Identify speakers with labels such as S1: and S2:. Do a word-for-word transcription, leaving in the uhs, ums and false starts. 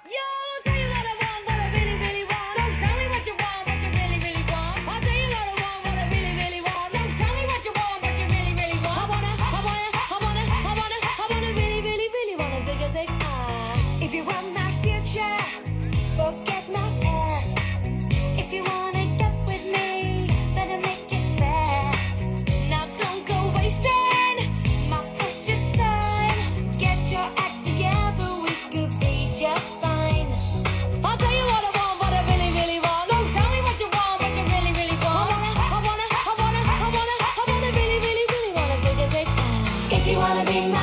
S1: Yo, tell you what I want, what I really, really want. Don't tell me what you want, what you really, really want. I'll tell you what I want, what I really, really want. Don't tell me what you want, what you really, really want. I wanna, I wanna, I wanna, I wanna, I wanna really, really, really wanna zig a zig. Ah. If you want my future, forget my past. If you wanna get with me, better make it fast. Now don't go wasting my precious time. Get your act together, we could be just fine. I'll tell you what I want, what I really, really want. Don't tell me what you want, what you really, really want. I wanna, I wanna, I wanna, I wanna, I wanna really, really, really wanna zig a zig. If you wanna be my